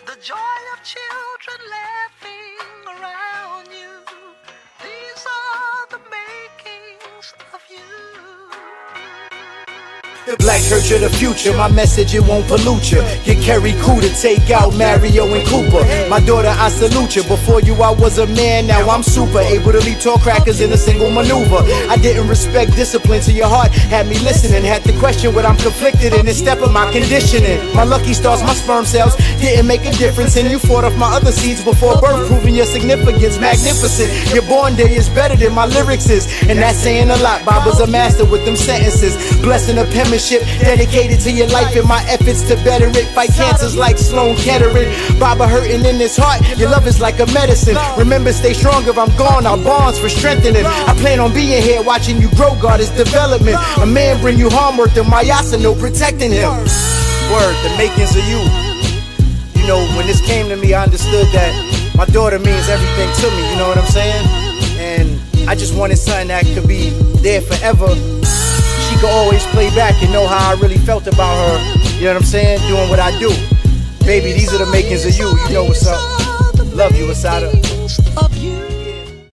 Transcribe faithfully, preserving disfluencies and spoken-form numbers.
the joy of children laughing around you. These are the makings of you. The black church of the future, my message, it won't pollute you. Get Kerry Cool to take out Mario and Cooper. My daughter, I salute you. Before you, I was a man, now I'm super. Able to leave tall crackers in a single maneuver. I didn't respect discipline, so your heart had me listening. Had to question what I'm conflicted in and step of my conditioning. My lucky stars, my sperm cells didn't make a difference. And you fought off my other seeds before birth, proving your significance. Magnificent, your born day is better than my lyrics is. And that's saying a lot. Baba's a master with them sentences. Blessing of penmanship, dedicated to your life and my efforts to better it. Fight cancers like Sloan Kettering. Baba hurting in his heart, your love is like a medicine. Remember, stay strong, if I'm gone, our bonds for strengthening. I plan on being here, watching you grow, God is development. A man bring you harm, worth the Mayasano, protecting him. Word, the makings of you. You know, when this came to me, I understood that my daughter means everything to me, you know what I'm saying? And I just wanted something that could be there forever. She could always play back and know how I really felt about her. You know what I'm saying? Doing what I do. Baby, these are the makings of you. You know what's up. Love you, Asada.